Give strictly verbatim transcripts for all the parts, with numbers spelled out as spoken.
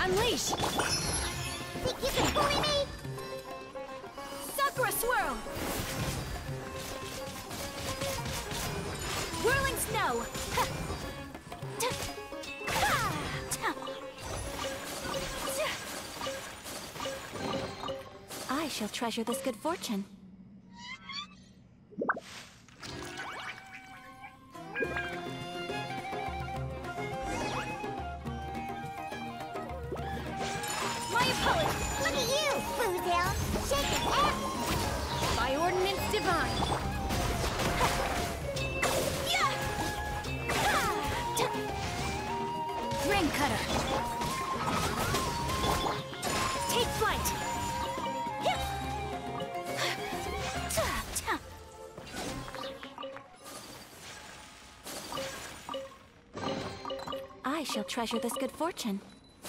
Unleash! Think you can bully me? Sakura Swirl! Whirling Snow! Ha! Ha! I shall treasure this good fortune. My apologies! Look at you, Boozle! Shaking air! By ordinance divine! Yeah! Ring cutter! Take flight! I shall treasure this good fortune.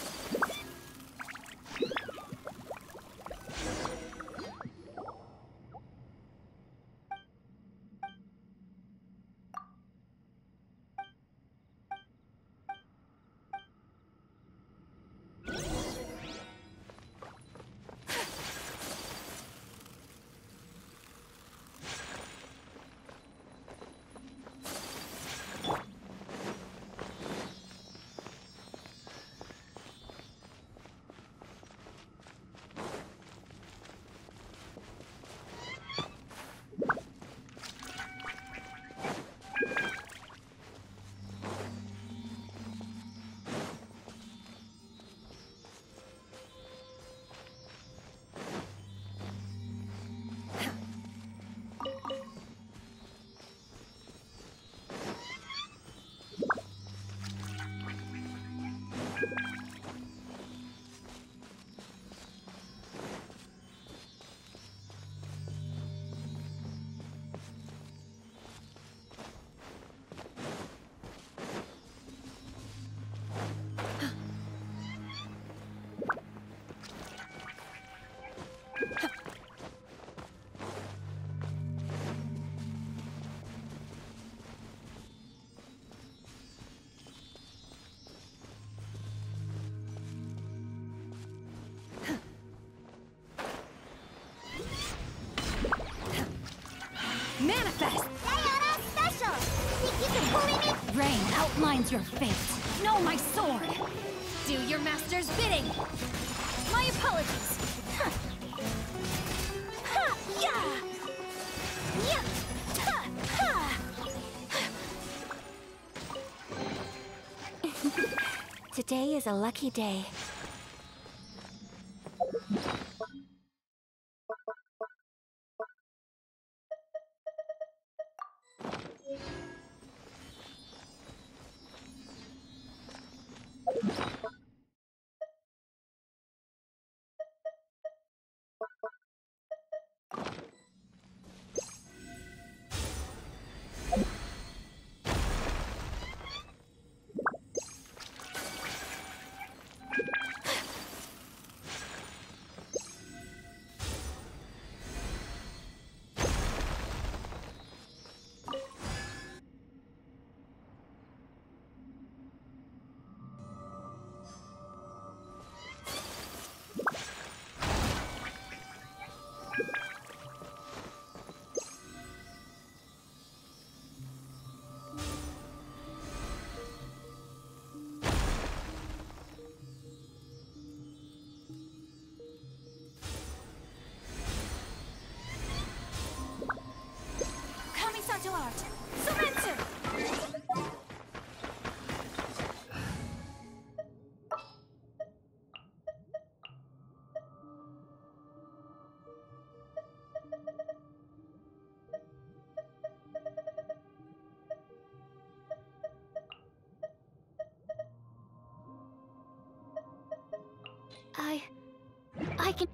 Manifest! Diana Special! Think you can bully me? Rain outlines your fate. Know my sword. Do your master's bidding. My apologies. Huh. Ha! Yeah! Yeah! Ha! Ha! Today is a lucky day. To art. Surrender! I... I can...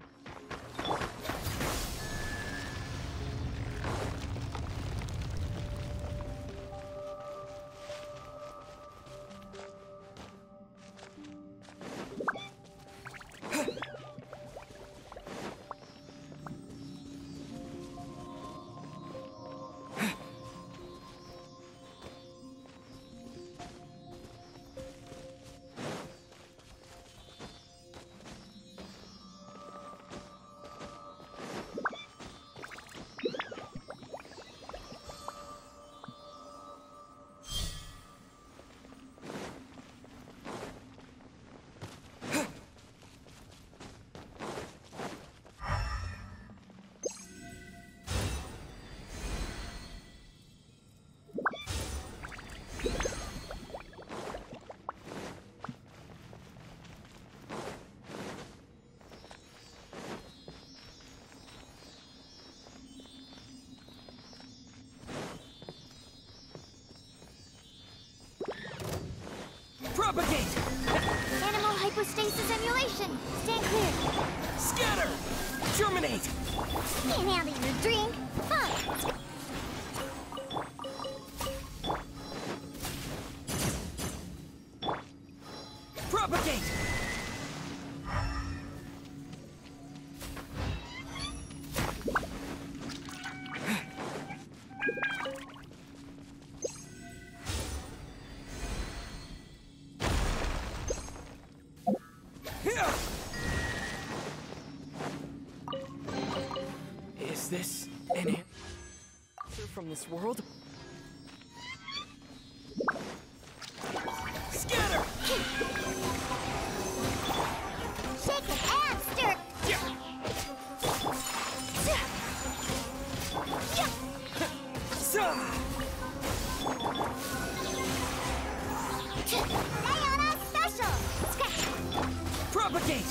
Propagate! Animal hypostasis emulation. Stand clear. Scatter! Germinate! Can't handle your drink. Huh. Propagate! Is this an answer from this world? Scatter! Shake it and stir. Leona special. Scratch. Propagate!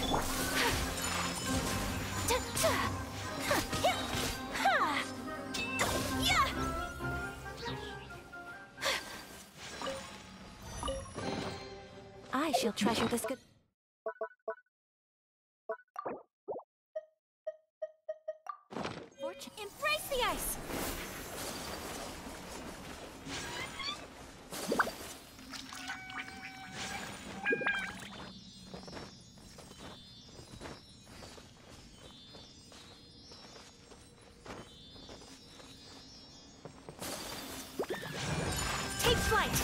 I shall treasure this good. Fortune, embrace the ice. Take flight.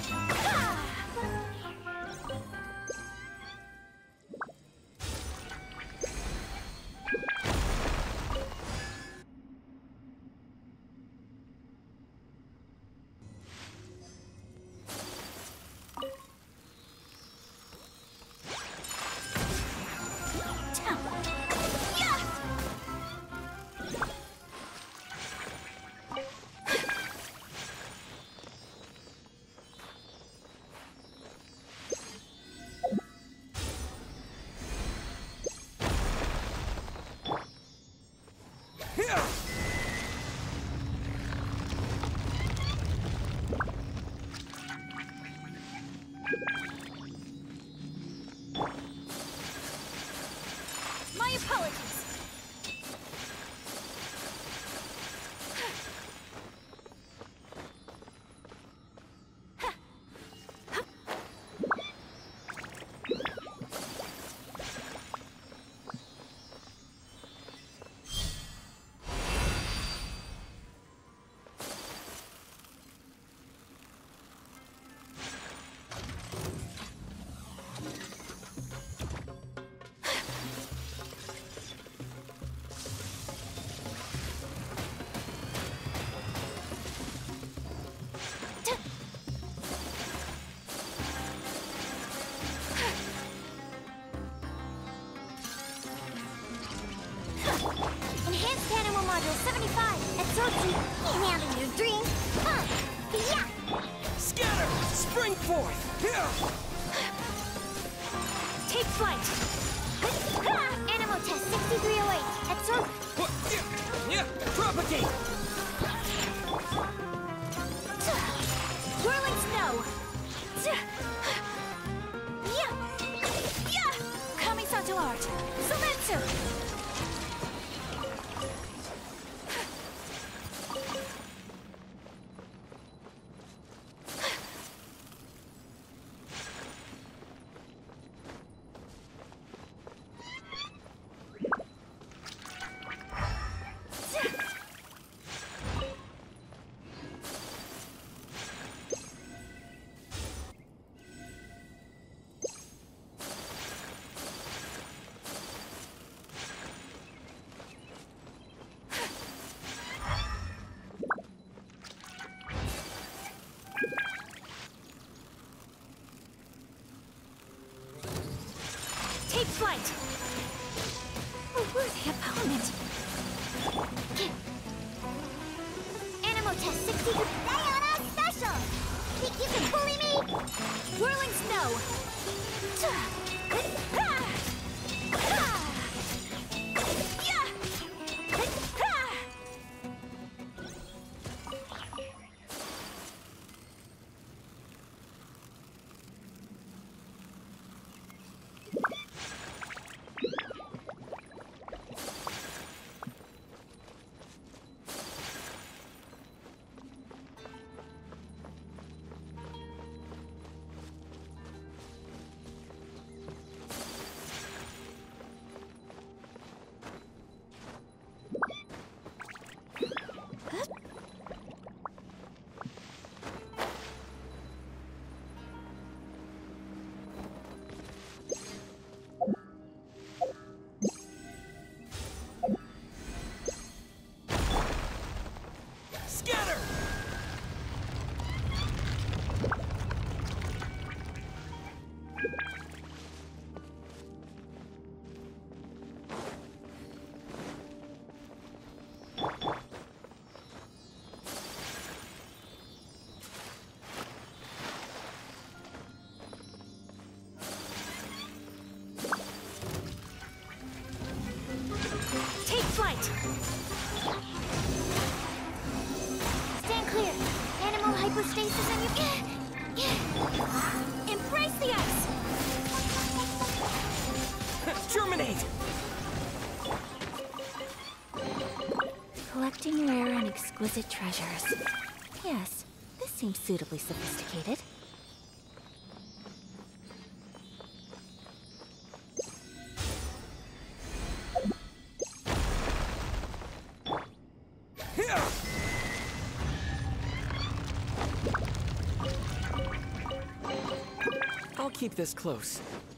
My apologies. Enhanced Animal Module seventy-five. Absorption. Can't handle your drink. Huh. Yeah. Scatter! Spring forth! Take flight. Animal Test sixty-three oh eight. Absorb. Propagate! Whirling snow. Kamisato art. Zumetsu. escape with stasis and you... Embrace the ice! Germinate! Collecting rare and exquisite treasures. Yes, this seems suitably sophisticated. I'll keep this close.